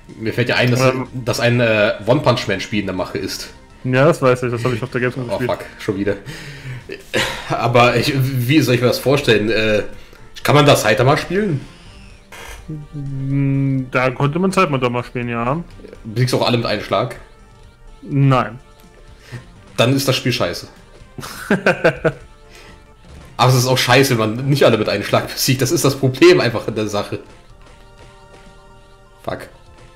Mir fällt ja ein, dass ein One-Punch-Man-Spiel in der Mache ist. Ja, das weiß ich, das habe ich auf der Gamescom gespielt. Oh fuck, schon wieder. Aber wie soll ich mir das vorstellen? Kann man das Saitama spielen? Da konnte man Zeitmodell spielen, ja. Besiegst du auch alle mit einem Schlag? Nein. Dann ist das Spiel scheiße. Aber es ist auch scheiße, wenn man nicht alle mit einem Schlag besiegt. Das ist das Problem einfach in der Sache. Fuck.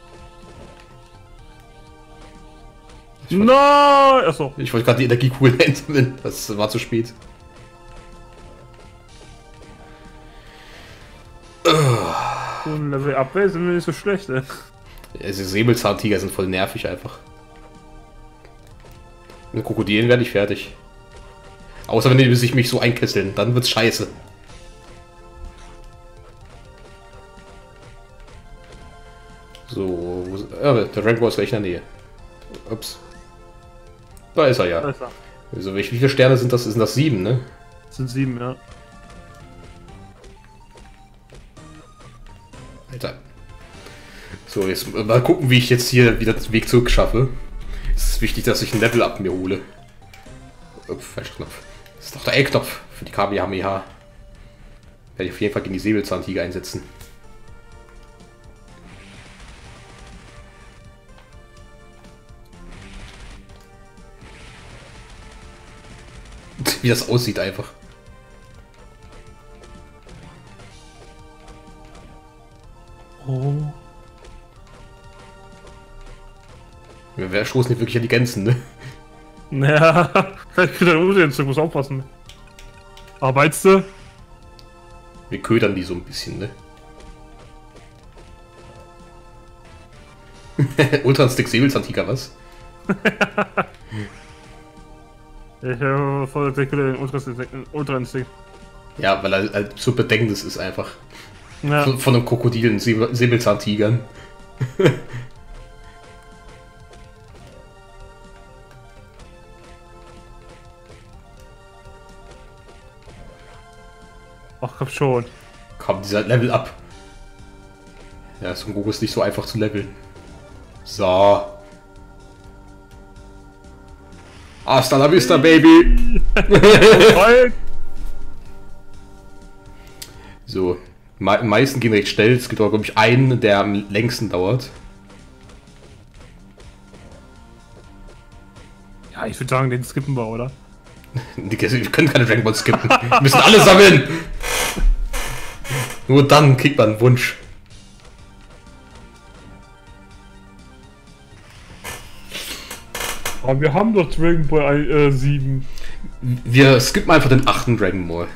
Nein! Achso. Ich wollte gerade die Energiekugeln einsammeln. Das war zu spät. So ein Level Abwehr sind wir nicht so schlecht, ey. Diese Säbelzahntiger sind voll nervig einfach. Mit Krokodilen werde ich fertig. Außer wenn die sich mich so einkesseln, dann wird's scheiße. So, der Dragon Ball ist gleich in der Nähe. Ups. Da ist er ja. Da ist er. Also, wie viele Sterne sind das? Sind das 7, ne? Das sind 7, ja. Alter. So, jetzt mal gucken, wie ich jetzt hier wieder den Weg zurück schaffe. Es ist wichtig, dass ich ein Level-Up mir hole. Falscher Knopf. Das ist doch der L-Knopf für die Kamehameha. Werde ich auf jeden Fall gegen die Säbelzahntiger einsetzen. Wie das aussieht einfach. Oh. Wir stoßen nicht wirklich an die Grenzen, ne? Ja, vielleicht kriegt er Uhren zurück, muss aufpassen. Arbeitst du? Wir ködern die so ein bisschen, ne? Ultra-Stick Säbelzahntiger, was? Ich habe voll den Ultra-Instinkt. Ja, weil er halt so Bedängnis ist einfach. Ja. Von einem Krokodilen, Säbelzahntigern. Ach komm schon. Komm, dieser Level up. Ja, Son Goku ist nicht so einfach zu leveln. So. Hasta la vista, Baby! So. Die meisten gehen recht schnell. Es gibt auch, glaube ich, einen, der am längsten dauert. Ja, ich würde sagen, den skippen wir, oder? Wir können keine Dragon Ball skippen. Wir müssen alle sammeln! Nur dann kriegt man einen Wunsch. Aber wir haben doch Dragon Ball 7. Wir skippen einfach den 8. Dragon Ball.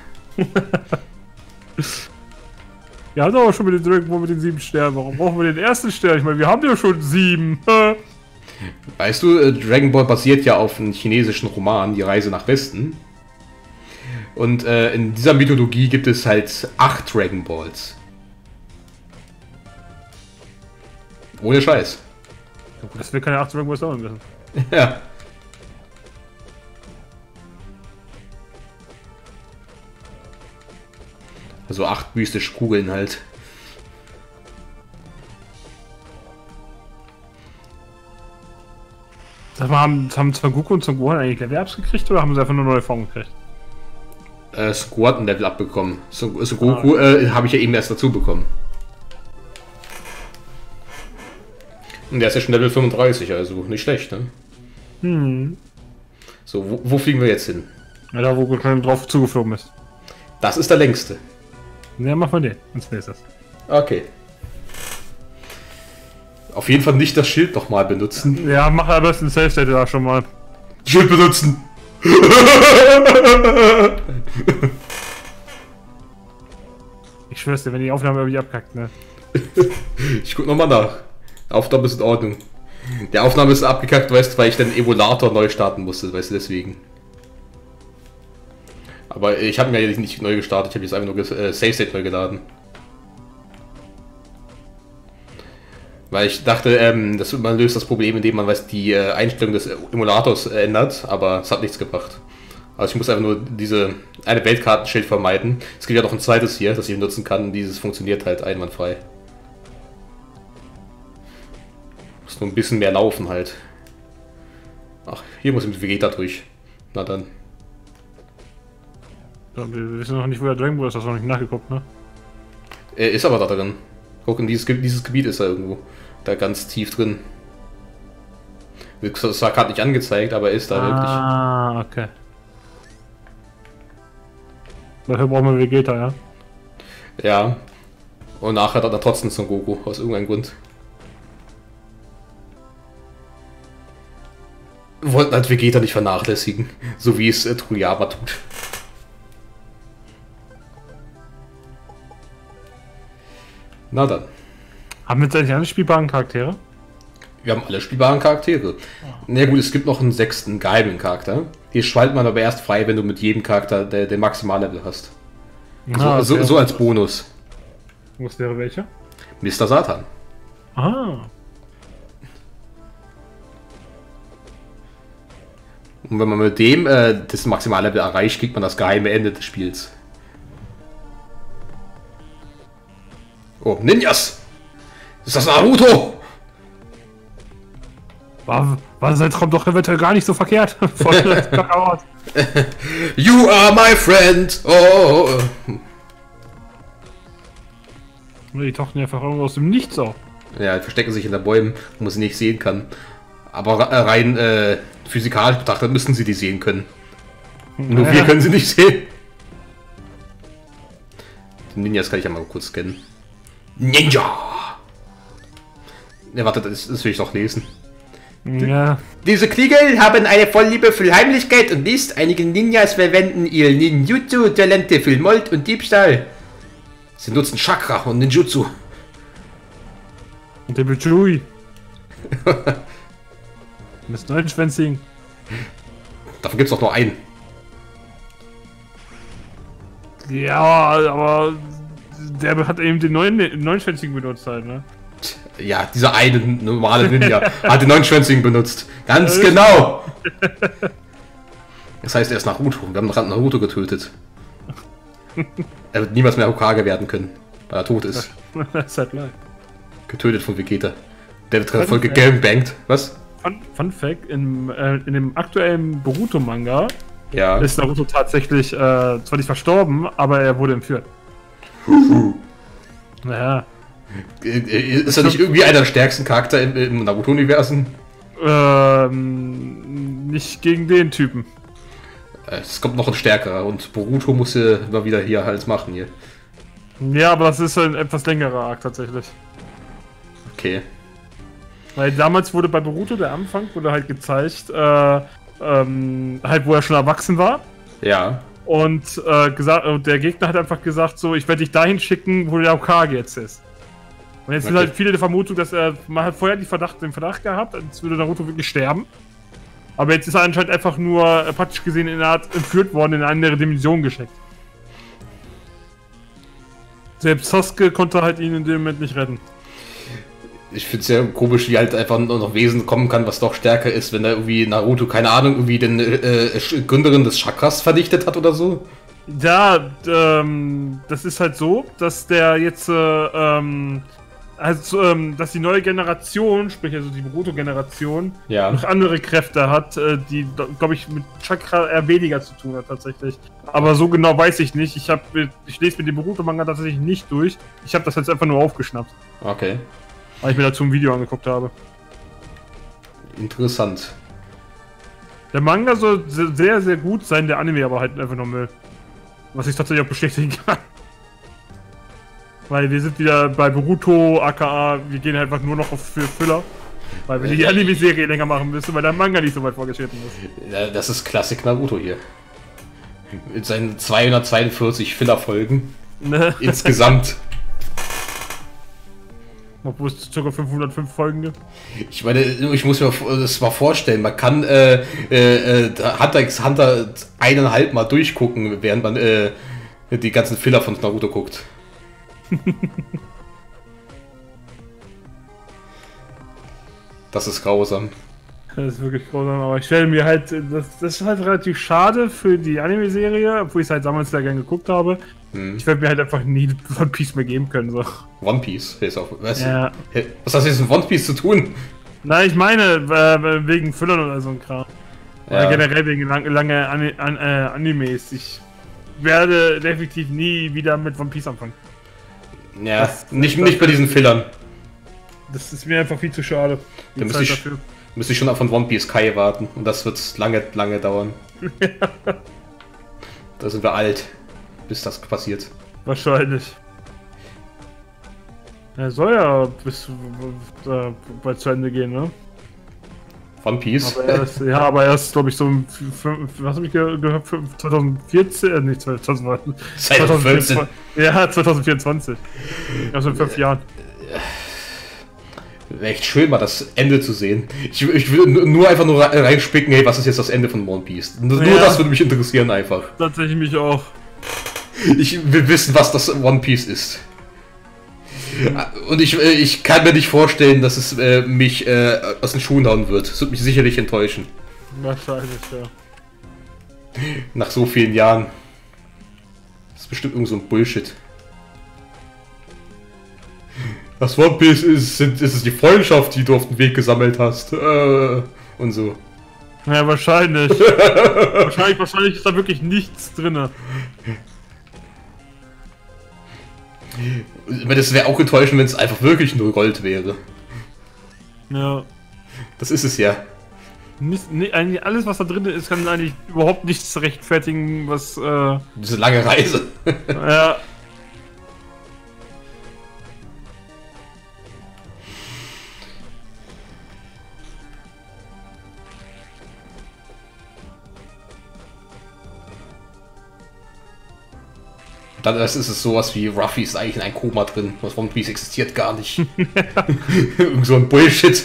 Wir haben doch auch schon mit den Dragon Ball mit den 7 Sternen. Warum brauchen wir den ersten Stern? Ich meine, wir haben ja schon 7. Weißt du, Dragon Ball basiert ja auf einem chinesischen Roman, Die Reise nach Westen. Und in dieser Mythologie gibt es halt 8 Dragon Balls. Ohne Scheiß. Das will keine 8 Dragon Balls dauern müssen. Ja. Also 8 mystische Kugeln halt. Sag mal, haben Son Goku und Son Gohan eigentlich Level-Ups gekriegt oder haben sie einfach nur neue Formen gekriegt? Son Goku hat ein Level abbekommen. Son Goku habe ich ja eben erst dazu bekommen. Und der ist ja schon Level 35, also nicht schlecht, ne? Hm. So, wo fliegen wir jetzt hin? Ja, da wo Goku drauf zugeflogen ist. Das ist der längste. Ja, mach mal den, ins nächstes. Okay. Auf jeden Fall nicht das Schild nochmal benutzen. Ja, mach am besten Safe State da schon mal. Schild benutzen! Ich schwör's dir, wenn die Aufnahme irgendwie abkackt, ne? Ich guck nochmal nach. Aufnahme ist in Ordnung. Der Aufnahme ist abgekackt, weißt du, weil ich den Emulator neu starten musste, weißt du, deswegen. Aber ich habe mir ja nicht neu gestartet, ich habe jetzt einfach nur Save State neu geladen. Weil ich dachte, man löst das Problem, indem man die Einstellung des Emulators ändert, aber es hat nichts gebracht. Also ich muss einfach nur diese eine Weltkartenschild vermeiden. Es gibt ja noch ein zweites hier, das ich benutzen kann, und dieses funktioniert halt einwandfrei. So ein bisschen mehr laufen halt. Ach, hier muss ich mit Vegeta durch. Na dann. Ja, wir wissen noch nicht, wo der Dragon Ball ist, das hast du noch nicht nachgeguckt, ne? Er ist aber da drin. Guck, in dieses Gebiet ist er irgendwo. Da ganz tief drin. Das war gerade nicht angezeigt, aber er ist da wirklich. Ah, okay. Dafür brauchen wir Vegeta, ja? Ja. Und nachher hat er trotzdem Son Goku, aus irgendeinem Grund. Wir wollten halt Vegeta nicht vernachlässigen, so wie es Toriyama tut. Na dann. Haben wir jetzt eigentlich alle spielbaren Charaktere? Wir haben alle spielbaren Charaktere. Na gut, es gibt noch einen 6. geheimen Charakter. Die schaltet man aber erst frei, wenn du mit jedem Charakter den Maximallevel hast. Ah, okay. So als Bonus. Was wäre welcher? Mr. Satan. Ah. Und wenn man mit dem das Maximallevel erreicht, kriegt man das geheime Ende des Spiels. Oh, Ninjas! Ist das Naruto? War sein Traum doch eventuell gar nicht so verkehrt. You are my friend! Oh! Die tauchten einfach irgendwo aus dem Nichts auf. Ja, die verstecken sich in der Bäumen, wo man sie nicht sehen kann. Aber rein physikalisch betrachtet müssen sie die sehen können. Nur wir können sie nicht sehen. Die Ninjas kann ich ja mal kurz scannen. Ninja! Ne, warte, das will ich doch lesen. Ja. Diese Kriegel haben eine Vorliebe für Heimlichkeit und List. Einige Ninjas verwenden ihr Ninjutsu-Talente für Mord und Diebstahl. Sie nutzen Chakra und Ninjutsu. Und der Bichui. Mit Neunschwänzigen. Davon gibt es doch nur einen. Ja, aber der hat eben den Neunschwänzigen benutzt halt, ne? Ja, dieser eine normale Ninja hat den Neunschwänzigen benutzt. Ganz genau! Das heißt, er ist Naruto. Wir haben gerade Naruto getötet. Er wird niemals mehr Hokage werden können, weil er tot ist. Das ist halt leid. Getötet von Vegeta. Der wird gerade voll gegangbankt. Was? Fun Fact, in dem aktuellen Boruto-Manga Ja. ist Naruto tatsächlich zwar nicht verstorben, aber er wurde entführt. Naja. Ist er nicht irgendwie einer der stärksten Charakter im Naruto-Universum? Nicht gegen den Typen. Es kommt noch ein stärkerer und Boruto muss immer wieder hier halt machen hier. Ja, aber das ist ein etwas längerer Arc tatsächlich. Okay. Weil damals wurde bei Boruto der Anfang wurde halt gezeigt, halt wo er schon erwachsen war. Ja. Und der Gegner hat einfach gesagt so, ich werde dich dahin schicken, wo der Hokage jetzt ist. Und jetzt sind halt viele der Vermutung, dass man hat vorher den Verdacht gehabt, als würde Naruto wirklich sterben. Aber jetzt ist er anscheinend einfach nur praktisch gesehen in einer Art entführt worden, in eine andere Dimension geschickt. Selbst Sasuke konnte halt ihn in dem Moment nicht retten. Ich finde es sehr komisch, wie halt einfach nur noch Wesen kommen kann, was doch stärker ist, wenn da irgendwie Naruto, keine Ahnung, irgendwie den Gründerin des Chakras vernichtet hat oder so. Ja, das ist halt so, dass der jetzt, dass die neue Generation, sprich also die Boruto-Generation, Ja. noch andere Kräfte hat, die, glaube ich, mit Chakra eher weniger zu tun hat tatsächlich. Aber so genau weiß ich nicht. Ich lese mit dem Boruto-Manga tatsächlich nicht durch. Ich habe das jetzt einfach nur aufgeschnappt. Okay. Weil ich mir dazu ein Video angeguckt habe. Interessant. Der Manga soll sehr, sehr gut sein, der Anime aber halt einfach nur Müll. Was ich tatsächlich auch bestätigen kann. Weil wir sind wieder bei Boruto, aka, wir gehen einfach nur noch für Füller. Weil wir die Anime-Serie länger machen müssen, weil der Manga nicht so weit vorgeschritten ist. Ja, das ist Klassik Naruto hier. Mit seinen 242 Filler-Folgen. Ne? Insgesamt. Obwohl es ca. 505 Folgen gibt. Ich meine, ich muss mir das mal vorstellen, man kann Hunter x Hunter 1,5 Mal durchgucken, während man die ganzen Filler von Naruto guckt. Das ist grausam. Das ist wirklich grausam, aber ich stelle mir halt, das ist halt relativ schade für die Anime-Serie, obwohl ich es halt damals sehr gerne geguckt habe. Ich werde mir halt einfach nie One Piece mehr geben können. So. One Piece ist auch. Was, Ja. was hat das jetzt mit One Piece zu tun? Nein, ich meine, wegen Füllern oder so ein Kram. Oder generell wegen lange Animes. Ich werde definitiv nie wieder mit One Piece anfangen. Ja, nicht bei diesen Fillern. Das ist mir einfach viel zu schade. Da müsste ich schon auf von One Piece Kai warten. Und das wird lange dauern. Da sind wir alt, bis das passiert. Wahrscheinlich. Er soll ja bis bald zu Ende gehen, ne? One Piece? Aber erst, glaube ich, so was habe ich gehört? 2014? Nicht 2014. Ja, 2024. Also in 5 Jahren. Wäre echt schön, mal das Ende zu sehen. Ich will nur einfach reinspicken, hey, was ist jetzt das Ende von One Piece? Nur das würde mich interessieren einfach. Tatsächlich mich auch. Ich will wissen, was das One Piece ist. Und ich kann mir nicht vorstellen, dass es mich aus den Schuhen hauen wird. Es wird mich sicherlich enttäuschen. Wahrscheinlich, ja. Nach so vielen Jahren. Das ist bestimmt irgend so ein Bullshit. Was One Piece ist es die Freundschaft, die du auf den Weg gesammelt hast. Und so. Ja, wahrscheinlich. wahrscheinlich ist da wirklich nichts drin. Das wäre auch enttäuschend, wenn es einfach wirklich nur Gold wäre. Ja. Das ist es ja. Eigentlich alles, was da drin ist, kann eigentlich überhaupt nichts rechtfertigen, was... Diese lange Reise. Ja. Dann ist es sowas wie Ruffy ist eigentlich in ein Koma drin. Was One Piece existiert gar nicht. Irgend so ein Bullshit.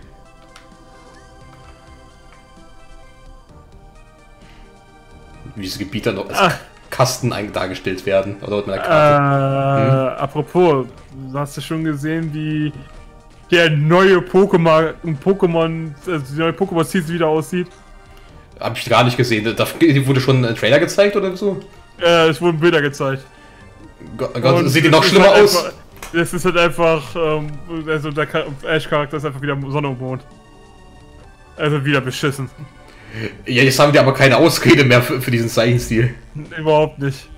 Wie diese Gebiete noch als Kasten dargestellt werden. Oder mit einer Karte. Apropos, hast du schon gesehen, wie der neue Pokémon die neue Pokémon-Season wieder aussieht? Hab ich gar nicht gesehen. Die wurde schon ein Trailer gezeigt oder so? Es wurden Bilder gezeigt. Gott, sieht die noch schlimmer aus? Es ist halt einfach, also der Ash-Charakter ist einfach wieder Sonne und Mond. Also wieder beschissen. Ja, jetzt haben die aber keine Ausrede mehr für diesen Zeichenstil. Überhaupt nicht.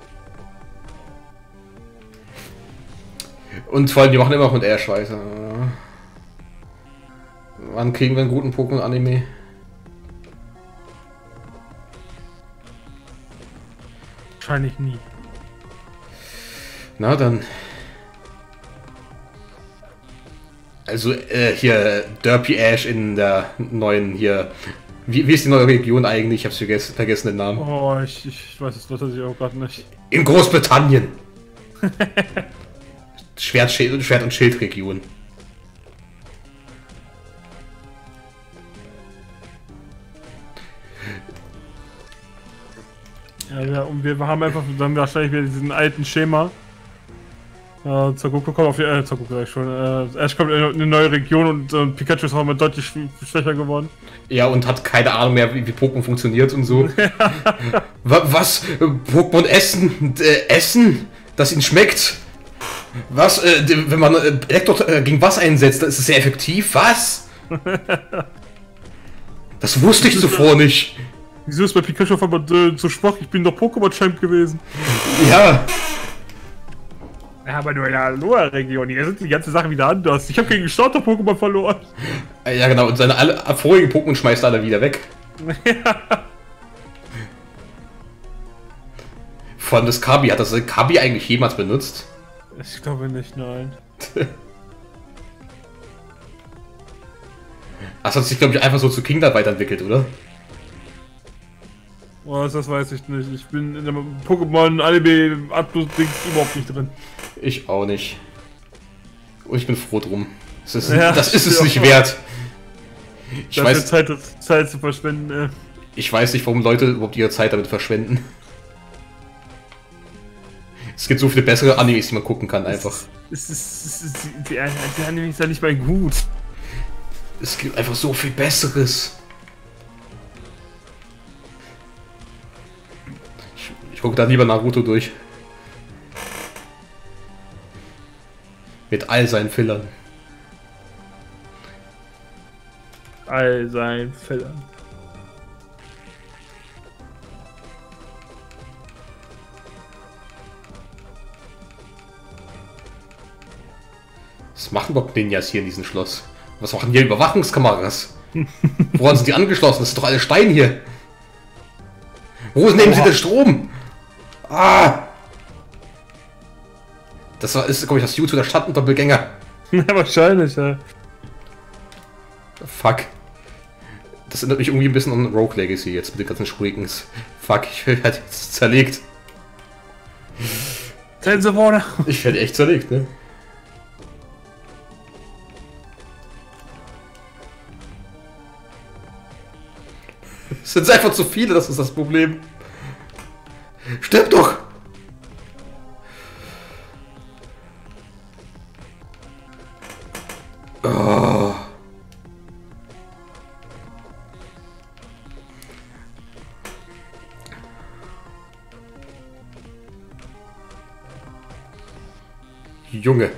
Und vor allem, die machen immer noch mit Ash weiter. Wann kriegen wir einen guten Pokémon-Anime? Wahrscheinlich nie. Na dann. Also hier Derpy Ash in der neuen hier. Wie ist die neue Region eigentlich? Ich hab's vergessen den Namen. Oh, ich weiß es tatsächlich auch gerade nicht. In Großbritannien. Schwert- und Schildregion. Ja, und wir haben einfach dann wahrscheinlich wieder diesen alten Schema. Zagoku kommt auf die Zagoku gleich schon. Ash kommt in eine neue Region und Pikachu ist auch mal deutlich schwächer geworden. Ja, und hat keine Ahnung mehr, wie Pokémon funktioniert und so. Was? Pokémon essen? Essen? Das ihnen schmeckt? Was? Wenn man Elektro gegen was einsetzt, dann ist es sehr effektiv? Was? Das wusste ich zuvor nicht. Wieso ist bei Pikachu auf einmal so schwach? Ich bin doch Pokémon-Champ gewesen. Ja. Ja, aber nur in der Aloha-Region. Hier sind die ganze Sache wieder anders. Ich habe gegen Starter-Pokémon verloren. Ja, genau. Und seine vorigen Pokémon schmeißt alle wieder weg. Ja. Vor allem das Kabi. Hat das Kabi eigentlich jemals benutzt? Ich glaube nicht, nein. Das hat sich, glaube ich, einfach so zu Kingdom weiterentwickelt, oder? Oh, das weiß ich nicht. Ich bin in der Pokémon Anime-Abschluss-Dings überhaupt nicht drin. Ich auch nicht. Und ich bin froh drum. Das ist es ja, nicht wert. Ich weiß, Zeit zu verschwenden. Ich weiß nicht, warum Leute überhaupt ihre Zeit damit verschwenden. Es gibt so viele bessere Animes, die man gucken kann, einfach. Die Animes sind ja nicht mal gut. Es gibt einfach so viel Besseres. Ich gucke da lieber Naruto durch. Mit all seinen Fillern. all sein Fellern. Was machen überhaupt Ninjas hier in diesem Schloss? Was machen hier Überwachungskameras? Woran sind die angeschlossen? Das ist doch alles Stein hier. Wo nehmen sie den Strom? Ah! Das ist, glaube ich, das YouTube der Schattendoppelgänger. Ja, wahrscheinlich, ja. Fuck. Das erinnert mich irgendwie ein bisschen an Rogue Legacy jetzt mit den ganzen Shurikens. Fuck, ich werde jetzt zerlegt. Sensoborne. Ich werde echt zerlegt, ne? Es sind einfach zu viele, das ist das Problem. Stirb doch! Oh. Junge.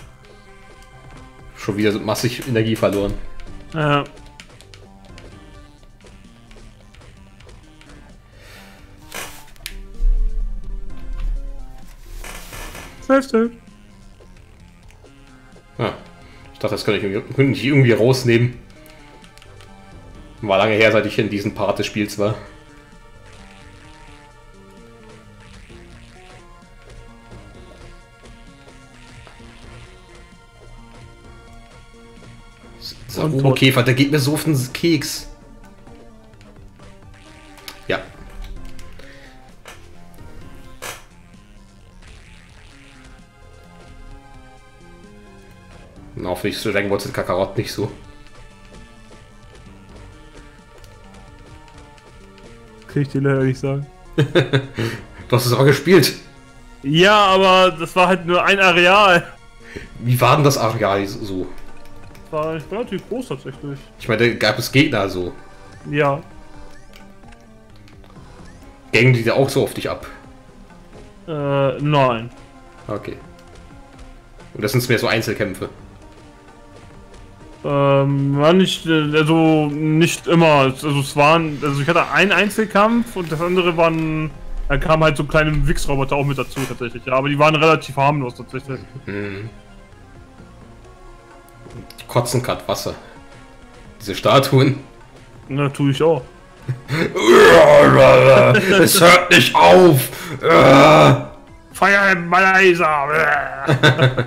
Schon wieder so massig Energie verloren. Ja. Safe. Ah, ich dachte, das könnte ich irgendwie rausnehmen. War lange her, seit ich in diesem Part des Spiels war. Dieser Käfer, der geht mir so auf den Keks. Ja. Na, hoffentlich so Dragon Ball Z Kakarot nicht so. Kann ich dir leider nicht sagen. Du hast es aber gespielt. Ja, aber das war halt nur ein Areal. Wie war denn das Areal so? Das war relativ groß tatsächlich. Ich meine, gab es Gegner so? Ja. Gängen die da auch so auf dich ab? Nein. Okay. Und das sind mehr so Einzelkämpfe? War nicht, also nicht immer. Also es waren, also ich hatte einen Einzelkampf und das andere waren, da kamen halt so kleine Wix-Roboter auch mit dazu tatsächlich. Ja, aber die waren relativ harmlos tatsächlich. Hm. Die kotzen gerade Wasser. Diese Statuen. Na, tue ich auch. Es hört nicht auf! Fire in Malaysia!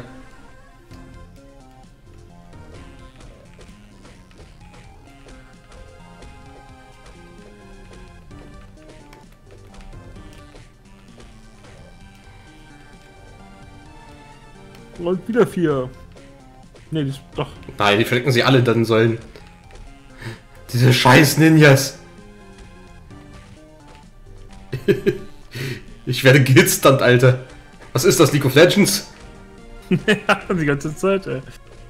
Und wieder 4. Ne, das doch. Nein, die verdecken sie alle dann sollen. Diese scheiß Ninjas. Ich werde gehitztant, Alter. Was ist das, League of Legends? Ja, die ganze Zeit, ey.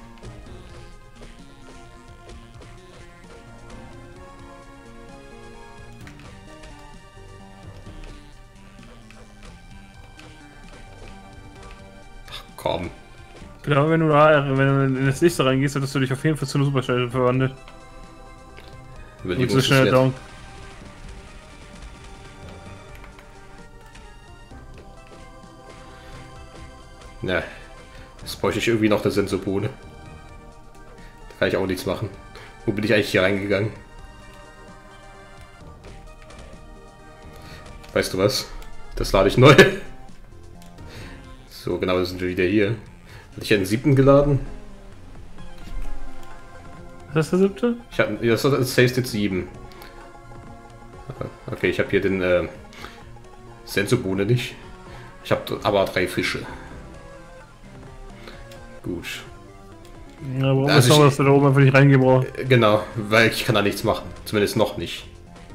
Ach komm. Genau, wenn du in das nächste reingehst, solltest du dich auf jeden Fall zu einer Superstelle verwandeln. Und so schnell down. Ja, jetzt bräuchte ich irgendwie noch eine Sensobohne. Da kann ich auch nichts machen. Wo bin ich eigentlich hier reingegangen? Weißt du was? Das lade ich neu. So, genau, da sind wir wieder hier. Hatte ich ja den 7. geladen? Was ist der 7.? Ich hatte, das Save State 7. Okay, ich habe hier den Sensobohne nicht. Ich habe aber 3 Fische. Gut. Ja, warum ist noch, dass du da oben einfach nicht reingehen brauchst? Genau, weil ich kann da nichts machen. Zumindest noch nicht.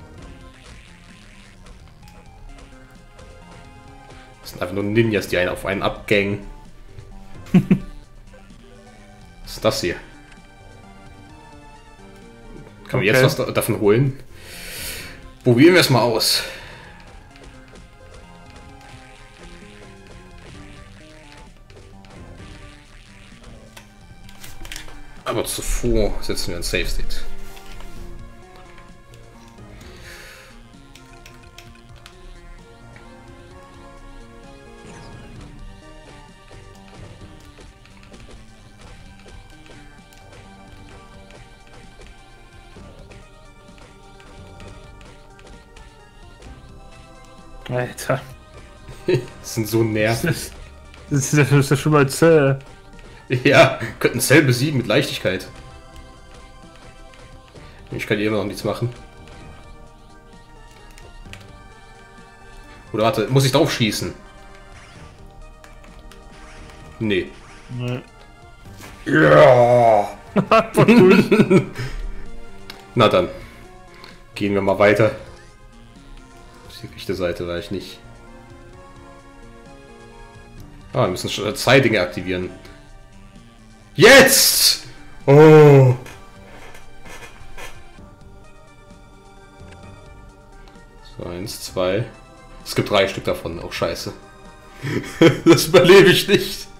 Das sind einfach nur Ninjas, die einen auf einen abgängen. Was ist das hier? Kann man jetzt was davon holen? Probieren wir es mal aus. Aber zuvor setzen wir ein Save State. Alter. Das sind so nervig. Das ist ja schon mal zäh. Ja, könnten Cell besiegen mit Leichtigkeit. Ich kann hier immer noch nichts machen. Oder warte, muss ich drauf schießen? Nee. Nee. Ja. Einfach durch. Na dann. Gehen wir mal weiter. Die rechte Seite war ich nicht. Ah, wir müssen schon 2 Dinge aktivieren. Jetzt! Oh! So, 1, 2. Es gibt 3 Stück davon. Oh, scheiße. Das überlebe ich nicht.